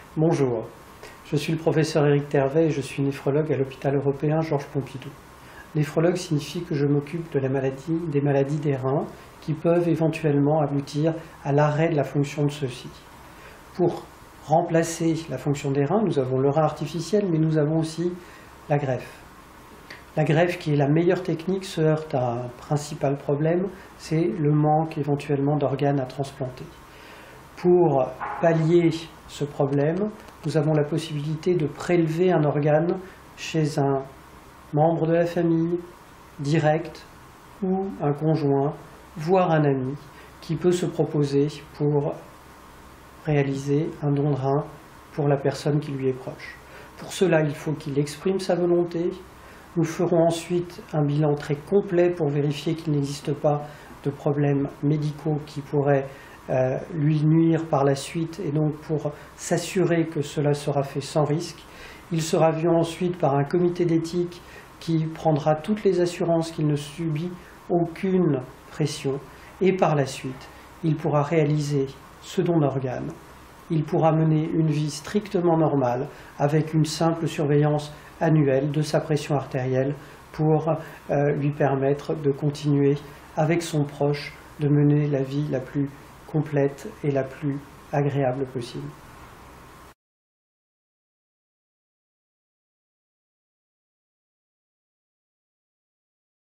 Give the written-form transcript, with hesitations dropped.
Bonjour, je suis le professeur Éric Tervet et je suis néphrologue à l'hôpital européen Georges Pompidou. Néphrologue signifie que je m'occupe de des maladies des reins qui peuvent éventuellement aboutir à l'arrêt de la fonction de ceux-ci. Pour remplacer la fonction des reins, nous avons le rein artificiel, mais nous avons aussi la greffe. La greffe, qui est la meilleure technique, se heurte à un principal problème, c'est le manque éventuellement d'organes à transplanter. Pour pallier ce problème, nous avons la possibilité de prélever un organe chez un membre de la famille, direct, ou un conjoint, voire un ami, qui peut se proposer pour réaliser un don de rein pour la personne qui lui est proche. Pour cela, il faut qu'il exprime sa volonté. Nous ferons ensuite un bilan très complet pour vérifier qu'il n'existe pas de problèmes médicaux qui pourraient lui nuire par la suite, et donc pour s'assurer que cela sera fait sans risque. Il sera vu ensuite par un comité d'éthique qui prendra toutes les assurances qu'il ne subit aucune pression, et par la suite, il pourra réaliser ce don d'organes. Il pourra mener une vie strictement normale avec une simple surveillance annuelle de sa pression artérielle pour lui permettre de continuer avec son proche, de mener la vie la plus complète et la plus agréable possible.